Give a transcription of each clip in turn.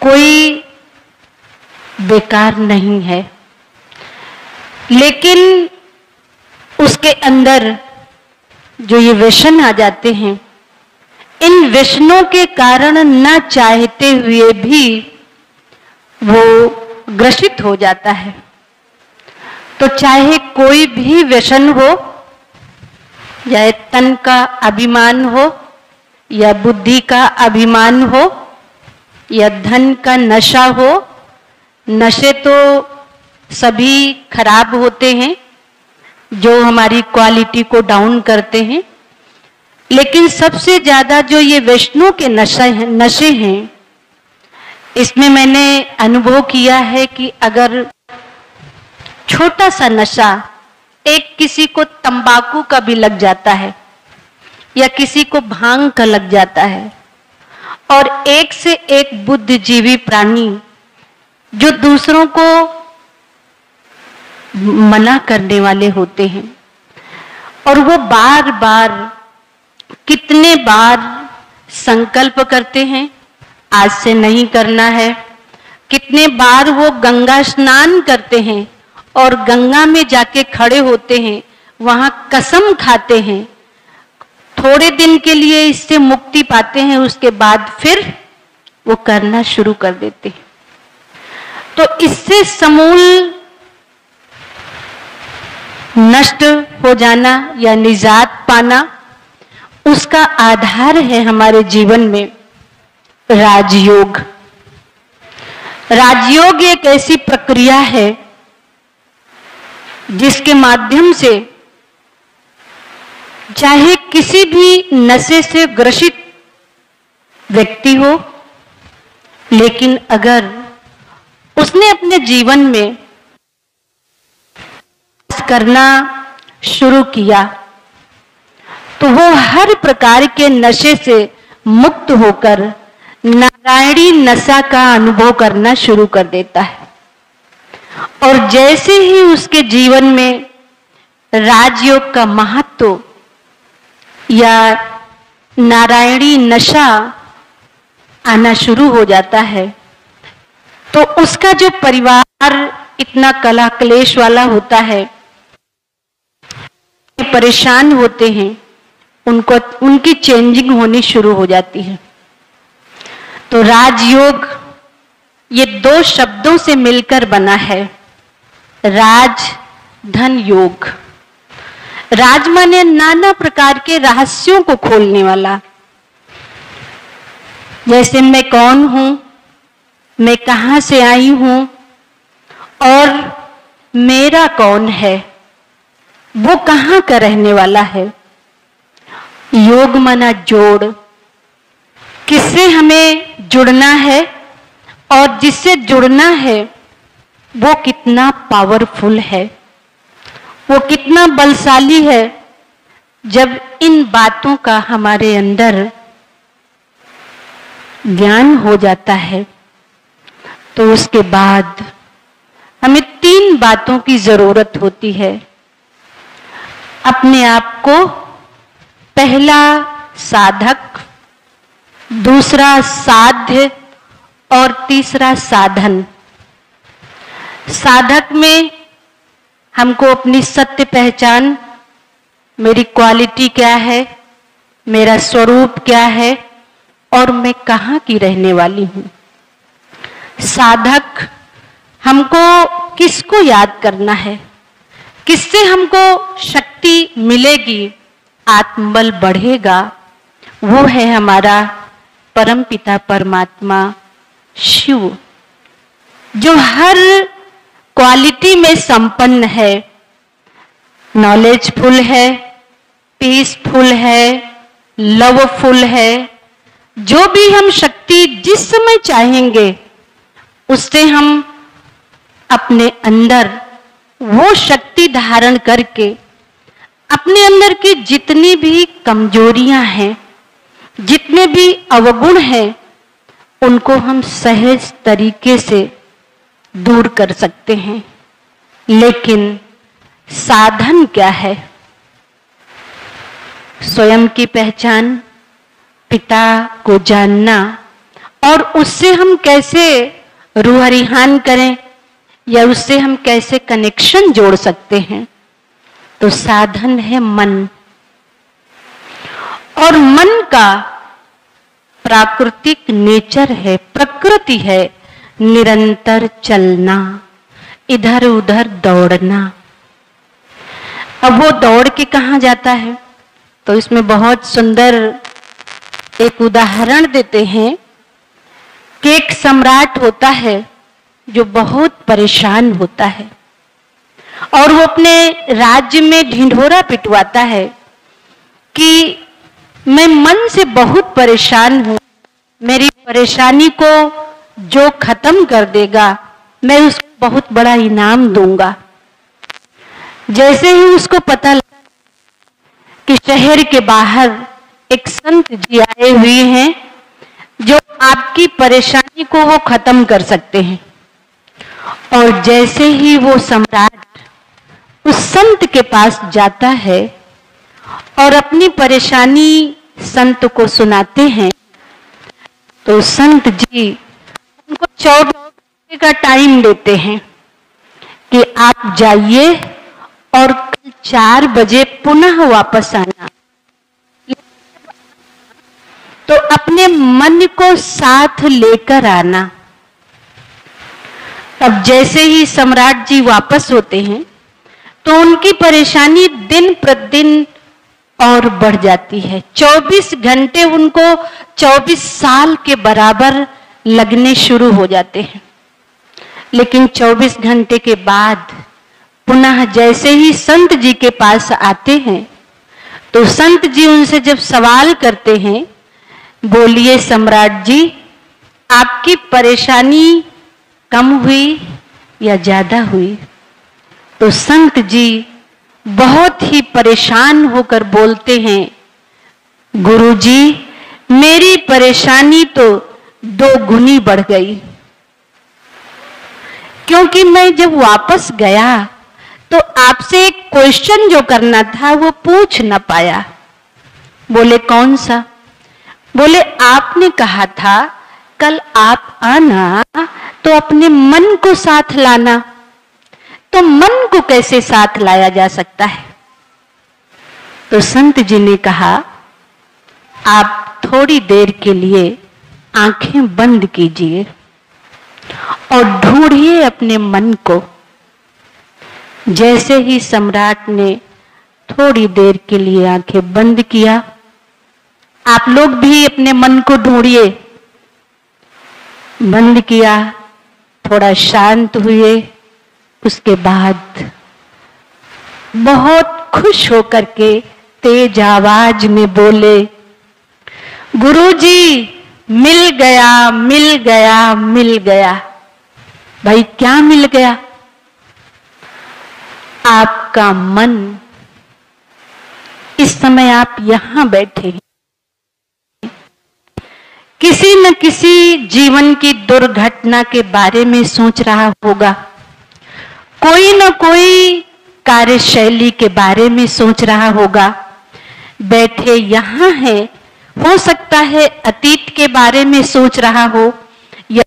कोई बेकार नहीं है, लेकिन उसके अंदर जो ये व्यसन आ जाते हैं, इन व्यसनों के कारण न चाहते हुए भी वो ग्रसित हो जाता है। तो चाहे कोई भी व्यसन हो, चाहे तन का अभिमान हो या बुद्धि का अभिमान हो या धन का नशा हो, नशे तो सभी खराब होते हैं जो हमारी क्वालिटी को डाउन करते हैं, लेकिन सबसे ज्यादा जो ये वैष्णव के नशे हैं, इसमें मैंने अनुभव किया है कि अगर छोटा सा नशा एक किसी को तंबाकू का भी लग जाता है या किसी को भांग का लग जाता है, और एक से एक बुद्धिजीवी प्राणी जो दूसरों को मना करने वाले होते हैं, और वो बार बार कितने बार संकल्प करते हैं आज से नहीं करना है, कितने बार वो गंगा स्नान करते हैं और गंगा में जाके खड़े होते हैं, वहां कसम खाते हैं, थोड़े दिन के लिए इससे मुक्ति पाते हैं, उसके बाद फिर वो करना शुरू कर देते हैं। तो इससे समूल नष्ट हो जाना या निजात पाना, उसका आधार है हमारे जीवन में राजयोग। राजयोग एक ऐसी प्रक्रिया है जिसके माध्यम से चाहे किसी भी नशे से ग्रसित व्यक्ति हो, लेकिन अगर उसने अपने जीवन में करना शुरू किया तो वो हर प्रकार के नशे से मुक्त होकर नारायणी नशा का अनुभव करना शुरू कर देता है। और जैसे ही उसके जीवन में राजयोग का महत्व या नारायणी नशा आना शुरू हो जाता है, तो उसका जो परिवार इतना कलह क्लेश वाला होता है, परेशान होते हैं, उनको उनकी चेंजिंग होनी शुरू हो जाती है। तो राजयोग ये दो शब्दों से मिलकर बना है, राज धन योग। राज माने नाना प्रकार के रहस्यों को खोलने वाला, जैसे मैं कौन हूं, मैं कहां से आई हूं और मेरा कौन है, वो कहां का रहने वाला है। योग माना जोड़, किससे हमें जुड़ना है और जिससे जुड़ना है वो कितना पावरफुल है, वो कितना बलशाली है। जब इन बातों का हमारे अंदर ज्ञान हो जाता है तो उसके बाद हमें 3 बातों की जरूरत होती है। अपने आप को पहला साधक, दूसरा साध्य और तीसरा साधन। साधक में हमको अपनी सत्य पहचान, मेरी क्वालिटी क्या है, मेरा स्वरूप क्या है और मैं कहाँ की रहने वाली हूं। साधक हमको किसको याद करना है, किससे हमको शक्ति मिलेगी, आत्मबल बढ़ेगा, वो है हमारा परमपिता परमात्मा शिव, जो हर क्वालिटी में संपन्न है, नॉलेजफुल है, पीसफुल है, लवफुल है। जो भी हम शक्ति जिस समय चाहेंगे उससे हम अपने अंदर वो शक्ति धारण करके अपने अंदर की जितनी भी कमजोरियां हैं, जितने भी अवगुण हैं, उनको हम सहज तरीके से दूर कर सकते हैं। लेकिन साधन क्या है? स्वयं की पहचान, पिता को जानना और उससे हम कैसे रूह रिहान करें या उससे हम कैसे कनेक्शन जोड़ सकते हैं? तो साधन है मन। और मन का प्राकृतिक नेचर है, प्रकृति है निरंतर चलना, इधर उधर दौड़ना। अब वो दौड़ के कहाँ जाता है? तो इसमें बहुत सुंदर एक उदाहरण देते हैं कि एक सम्राट होता है जो बहुत परेशान होता है और वो अपने राज्य में ढिंढोरा पिटवाता है कि मैं मन से बहुत परेशान हूं, मेरी परेशानी को जो खत्म कर देगा मैं उसको बहुत बड़ा इनाम दूंगा। जैसे ही उसको पता लगा कि शहर के बाहर एक संत जी आए हुए हैं जो आपकी परेशानी को वो खत्म कर सकते हैं, और जैसे ही वो सम्राट उस संत के पास जाता है और अपनी परेशानी संत को सुनाते हैं, तो संत जी उनको 24 घंटे का टाइम देते हैं कि आप जाइए और कल 4 बजे पुनः वापस आना। तो अपने मन को साथ लेकर आना। अब जैसे ही सम्राट जी वापस होते हैं तो उनकी परेशानी दिन प्रतिदिन और बढ़ जाती है। 24 घंटे उनको 24 साल के बराबर लगने शुरू हो जाते हैं। लेकिन 24 घंटे के बाद पुनः जैसे ही संत जी के पास आते हैं तो संत जी उनसे जब सवाल करते हैं, बोलिए सम्राट जी, आपकी परेशानी कम हुई या ज्यादा हुई? तो संत जी बहुत ही परेशान होकर बोलते हैं, गुरुजी, मेरी परेशानी तो 2 गुनी बढ़ गई, क्योंकि मैं जब वापस गया तो आपसे एक क्वेश्चन जो करना था वो पूछ न पाया। बोले कौन सा? बोले आपने कहा था कल आप आना तो अपने मन को साथ लाना, तो मन को कैसे साथ लाया जा सकता है? तो संत जी ने कहा, आप थोड़ी देर के लिए आंखें बंद कीजिए और ढूंढिए अपने मन को। जैसे ही सम्राट ने थोड़ी देर के लिए आंखें बंद किया, आप लोग भी अपने मन को ढूंढिए। बंद किया, थोड़ा शांत हुए, उसके बाद बहुत खुश होकर के तेज आवाज में बोले, गुरुजी, मिल गया, मिल गया, मिल गया। भाई क्या मिल गया? आपका मन। इस समय आप यहां बैठे हैं, किसी न किसी जीवन की दुर्घटना के बारे में सोच रहा होगा, कोई न कोई कार्यशैली के बारे में सोच रहा होगा। बैठे यहां है, हो सकता है अतीत के बारे में सोच रहा हो या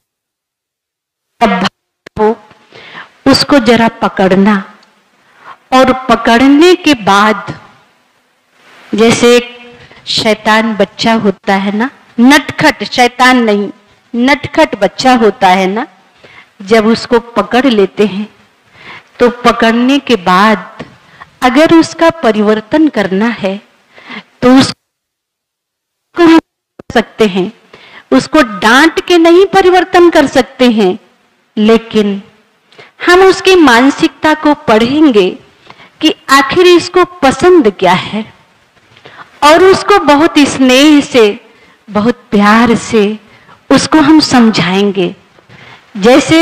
हो। उसको जरा पकड़ना, और पकड़ने के बाद जैसे एक शैतान बच्चा होता है ना, नटखट, शैतान नहीं, नटखट बच्चा होता है ना, जब उसको पकड़ लेते हैं तो पकड़ने के बाद अगर उसका परिवर्तन करना है तो उसको हम कर सकते हैं, उसको डांट के नहीं परिवर्तन कर सकते हैं, लेकिन हम उसकी मानसिकता को पढ़ेंगे कि आखिर इसको पसंद क्या है, और उसको बहुत स्नेह से, बहुत प्यार से उसको हम समझाएंगे। जैसे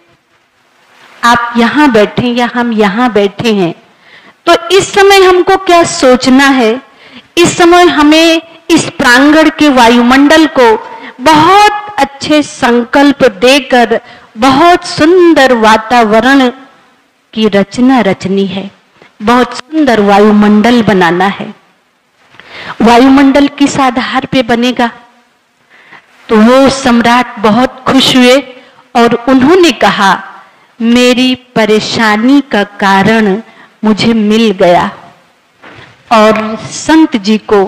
आप यहां बैठे या हम यहां बैठे हैं, तो इस समय हमको क्या सोचना है? इस समय हमें इस प्रांगण के वायुमंडल को बहुत अच्छे संकल्प देकर बहुत सुंदर वातावरण की रचना रचनी है, बहुत सुंदर वायुमंडल बनाना है। वायुमंडल किस आधार पे बनेगा? तो वो सम्राट बहुत खुश हुए और उन्होंने कहा, मेरी परेशानी का कारण मुझे मिल गया। और संत जी को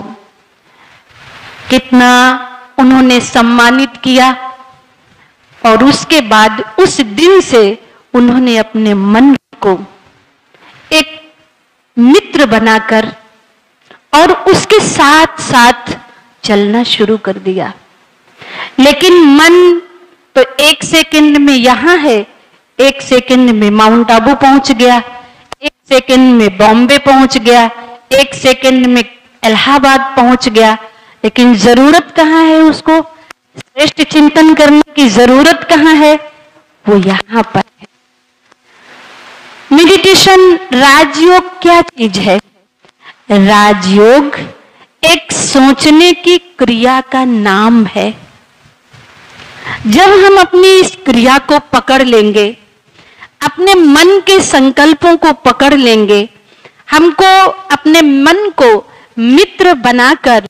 कितना उन्होंने सम्मानित किया। और उसके बाद उस दिन से उन्होंने अपने मन को एक मित्र बनाकर और उसके साथ साथ चलना शुरू कर दिया। लेकिन मन तो एक सेकंड में यहां है, एक सेकंड में माउंट आबू पहुंच गया, एक सेकंड में बॉम्बे पहुंच गया, एक सेकंड में इलाहाबाद पहुंच गया। लेकिन जरूरत कहाँ है उसको श्रेष्ठ चिंतन करने की? जरूरत कहाँ है? वो यहां पर है। मेडिटेशन, राजयोग क्या चीज है? राजयोग एक सोचने की क्रिया का नाम है। जब हम अपनी इस क्रिया को पकड़ लेंगे, अपने मन के संकल्पों को पकड़ लेंगे, हमको अपने मन को मित्र बनाकर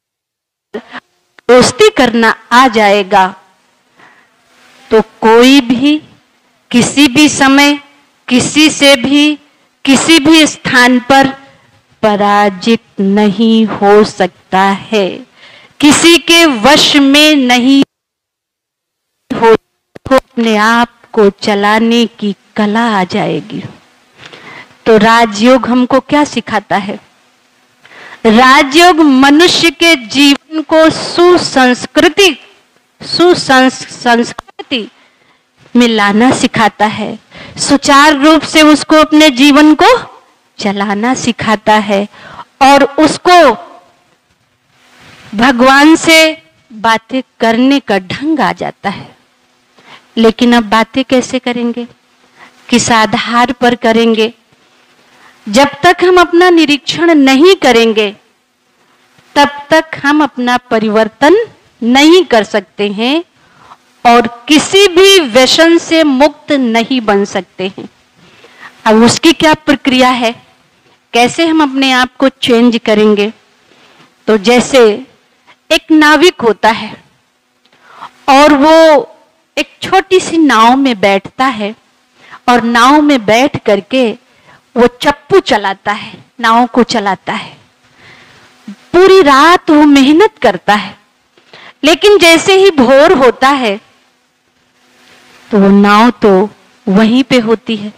दोस्ती करना आ जाएगा, तो कोई भी किसी भी समय किसी से भी किसी भी स्थान पर पराजित नहीं हो सकता है, किसी के वश में नहीं हो, तो अपने आप को चलाने की कला आ जाएगी। तो राजयोग हमको क्या सिखाता है? राजयोग मनुष्य के जीवन को सुसंस्कृति में लाना सिखाता है, सुचारू रूप से उसको अपने जीवन को चलाना सिखाता है और उसको भगवान से बातें करने का ढंग आ जाता है। लेकिन अब बातें कैसे करेंगे, किस आधार पर करेंगे? जब तक हम अपना निरीक्षण नहीं करेंगे तब तक हम अपना परिवर्तन नहीं कर सकते हैं और किसी भी व्यसन से मुक्त नहीं बन सकते हैं। अब उसकी क्या प्रक्रिया है, कैसे हम अपने आप को चेंज करेंगे? तो जैसे एक नाविक होता है और वो एक छोटी सी नाव में बैठता है और नाव में बैठ करके वो चप्पू चलाता है, नाव को चलाता है। पूरी रात वो मेहनत करता है, लेकिन जैसे ही भोर होता है तो वो नाव तो वहीं पे होती है।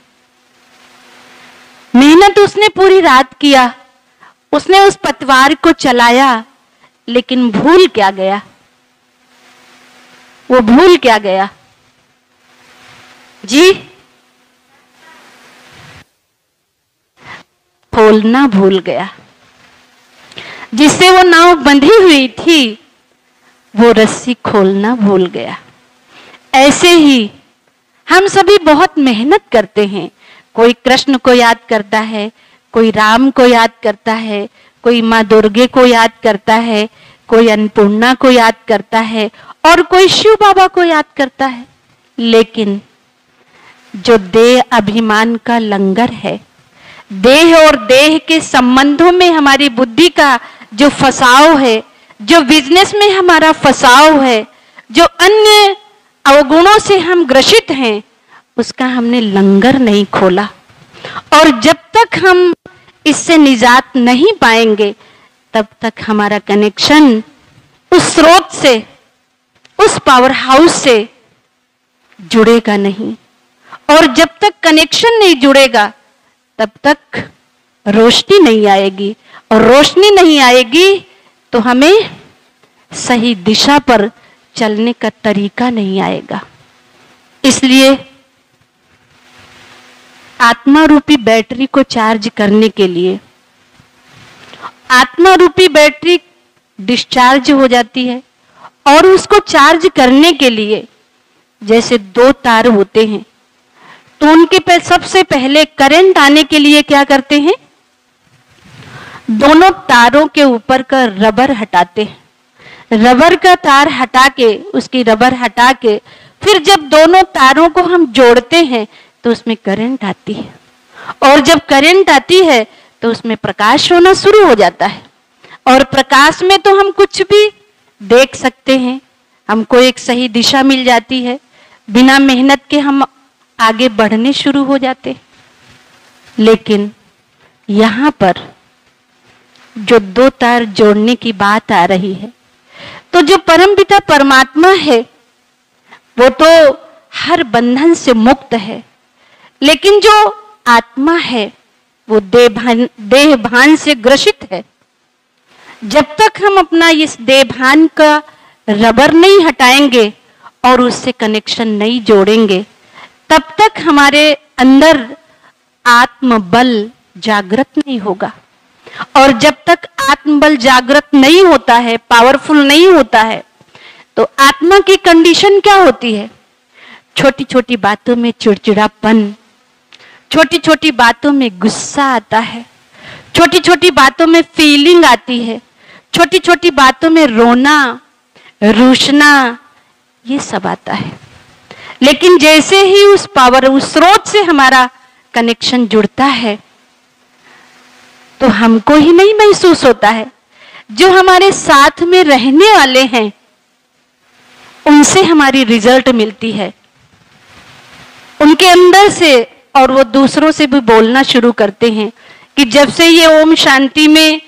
मेहनत उसने पूरी रात किया, उसने उस पतवार को चलाया, लेकिन भूल क्या गया? वो भूल क्या गया जी? खोलना भूल गया। जिससे वो नाव बंधी हुई थी वो रस्सी खोलना भूल गया। ऐसे ही हम सभी बहुत मेहनत करते हैं। कोई कृष्ण को याद करता है, कोई राम को याद करता है, कोई माँ दुर्गे को याद करता है, कोई अन्नपूर्णा को याद करता है और कोई शिव बाबा को याद करता है। लेकिन जो देह अभिमान का लंगर है, देह और देह के संबंधों में हमारी बुद्धि का जो फसाव है, जो बिजनेस में हमारा फसाव है, जो अन्य अवगुणों से हम ग्रसित हैं, उसका हमने लंगर नहीं खोला। और जब तक हम इससे निजात नहीं पाएंगे तब तक हमारा कनेक्शन उस स्रोत से, उस पावर हाउस से जुड़ेगा नहीं। और जब तक कनेक्शन नहीं जुड़ेगा तब तक रोशनी नहीं आएगी, और रोशनी नहीं आएगी तो हमें सही दिशा पर चलने का तरीका नहीं आएगा। इसलिए आत्मा रूपी बैटरी को चार्ज करने के लिए, आत्मा रूपी बैटरी डिस्चार्ज हो जाती है और उसको चार्ज करने के लिए जैसे दो तार होते हैं तो उनके पे सबसे पहले करंट आने के लिए क्या करते हैं? दोनों तारों के ऊपर का रबर हटाते हैं। रबर का तार हटा के, उसकी रबर हटा के, फिर जब दोनों तारों को हम जोड़ते हैं तो उसमें करंट आती है। और जब करंट आती है तो उसमें प्रकाश होना शुरू हो जाता है। और प्रकाश में तो हम कुछ भी देख सकते हैं, हमको एक सही दिशा मिल जाती है, बिना मेहनत के हम आगे बढ़ने शुरू हो जाते हैं। लेकिन यहाँ पर जो दो तार जोड़ने की बात आ रही है, तो जो परमपिता परमात्मा है वो तो हर बंधन से मुक्त है, लेकिन जो आत्मा है वो देह भान से ग्रसित है। जब तक हम अपना इस देह भान का रबर नहीं हटाएंगे और उससे कनेक्शन नहीं जोड़ेंगे, तब तक हमारे अंदर आत्मबल जागृत नहीं होगा। और जब तक आत्मबल जागृत नहीं होता है, पावरफुल नहीं होता है, तो आत्मा की कंडीशन क्या होती है? छोटी छोटी बातों में चिड़चिड़ापन, छोटी छोटी बातों में गुस्सा आता है, छोटी छोटी बातों में फीलिंग आती है, छोटी छोटी बातों में रोना, रूठना, ये सब आता है। लेकिन जैसे ही उस पावर, उस स्रोत से हमारा कनेक्शन जुड़ता है, तो हमको ही नहीं महसूस होता है, जो हमारे साथ में रहने वाले हैं उनसे हमारी रिजल्ट मिलती है, उनके अंदर से, और वो दूसरों से भी बोलना शुरू करते हैं कि जब से ये ओम शांति में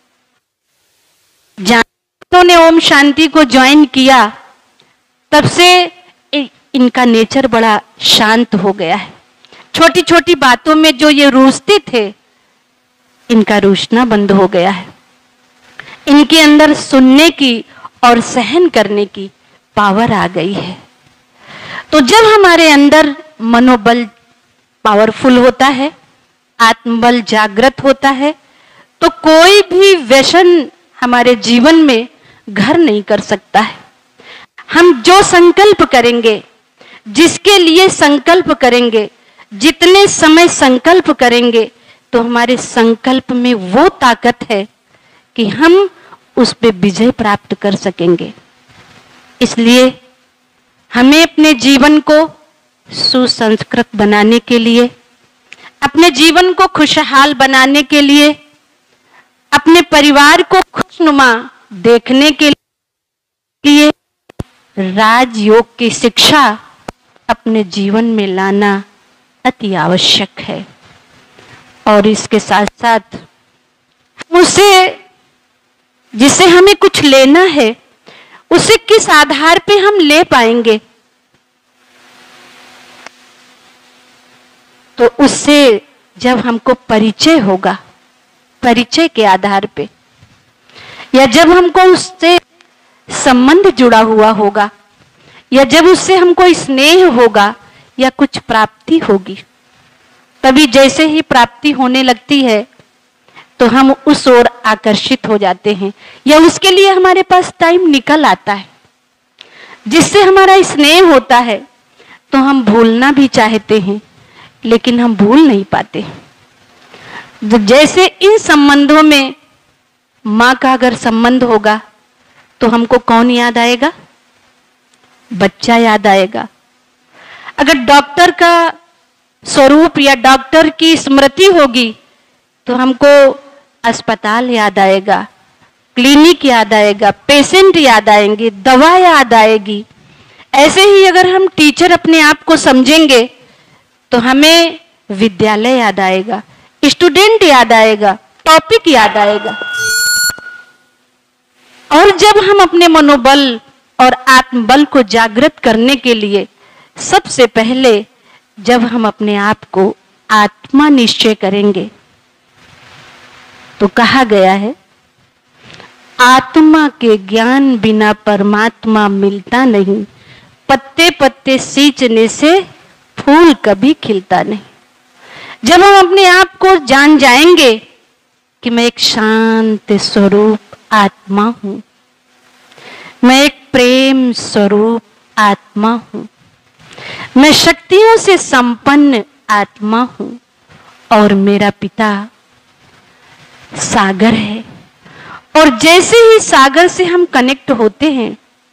ने ओम शांति को ज्वाइन किया, तब से इनका नेचर बड़ा शांत हो गया है। छोटी छोटी बातों में जो ये रूठते थे, इनका रूठना बंद हो गया है। इनके अंदर सुनने की और सहन करने की पावर आ गई है। तो जब हमारे अंदर मनोबल पावरफुल होता है, आत्मबल जागृत होता है, तो कोई भी व्यसन हमारे जीवन में घर नहीं कर सकता है। हम जो संकल्प करेंगे, जिसके लिए संकल्प करेंगे, जितने समय संकल्प करेंगे, तो हमारे संकल्प में वो ताकत है कि हम उस पे विजय प्राप्त कर सकेंगे। इसलिए हमें अपने जीवन को सुसंस्कृत बनाने के लिए, अपने जीवन को खुशहाल बनाने के लिए, अपने परिवार को खुशनुमा देखने के लिए राजयोग की शिक्षा अपने जीवन में लाना अति आवश्यक है। और इसके साथ साथ उसे, जिससे हमें कुछ लेना है, उसे किस आधार पे हम ले पाएंगे? तो उससे जब हमको परिचय होगा, परिचय के आधार पे, या जब हमको उससे संबंध जुड़ा हुआ होगा, या जब उससे हमको स्नेह होगा या कुछ प्राप्ति होगी, तभी जैसे ही प्राप्ति होने लगती है तो हम उस ओर आकर्षित हो जाते हैं, या उसके लिए हमारे पास टाइम निकल आता है। जिससे हमारा स्नेह होता है तो हम भूलना भी चाहते हैं, लेकिन हम भूल नहीं पाते। जैसे इन संबंधों में माँ का अगर संबंध होगा तो हमको कौन याद आएगा? बच्चा याद आएगा। अगर डॉक्टर का स्वरूप या डॉक्टर की स्मृति होगी तो हमको अस्पताल याद आएगा, क्लिनिक याद आएगा, पेशेंट याद आएंगे, दवा याद आएगी। ऐसे ही अगर हम टीचर अपने आप को समझेंगे तो हमें विद्यालय याद आएगा, स्टूडेंट याद आएगा, टॉपिक याद आएगा। और जब हम अपने मनोबल और आत्मबल को जागृत करने के लिए सबसे पहले जब हम अपने आप को आत्मा निश्चय करेंगे, तो कहा गया है आत्मा के ज्ञान बिना परमात्मा मिलता नहीं, पत्ते पत्ते सींचने से फूल कभी खिलता नहीं। जब हम अपने आप को जान जाएंगे कि मैं एक शांत स्वरूप आत्मा हूं, मैं एक प्रेम स्वरूप आत्मा हूं, मैं शक्तियों से संपन्न आत्मा हूं, और मेरा पिता सागर है। और जैसे ही सागर से हम कनेक्ट होते हैं,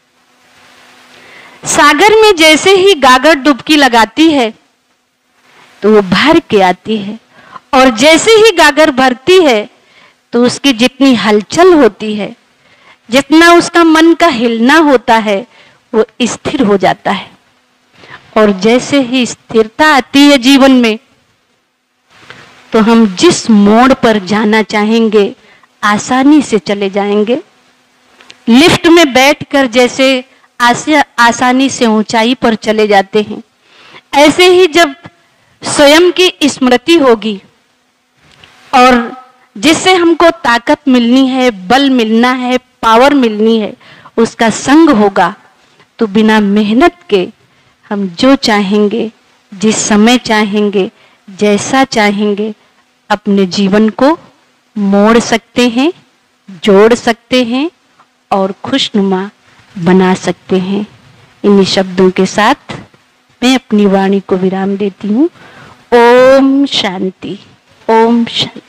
सागर में जैसे ही गागर डुबकी लगाती है तो वो भर के आती है, और जैसे ही गागर भरती है तो उसकी जितनी हलचल होती है, जितना उसका मन का हिलना होता है, वो स्थिर हो जाता है। और जैसे ही स्थिरता आती है जीवन में, तो हम जिस मोड़ पर जाना चाहेंगे आसानी से चले जाएंगे। लिफ्ट में बैठकर जैसे आसानी से ऊंचाई पर चले जाते हैं, ऐसे ही जब स्वयं की स्मृति होगी और जिससे हमको ताकत मिलनी है, बल मिलना है, पावर मिलनी है, उसका संग होगा, तो बिना मेहनत के हम जो चाहेंगे, जिस समय चाहेंगे, जैसा चाहेंगे, अपने जीवन को मोड़ सकते हैं, जोड़ सकते हैं और खुशनुमा बना सकते हैं। इन्हीं शब्दों के साथ मैं अपनी वाणी को विराम देती हूँ। ओम शांति, ओम शांति।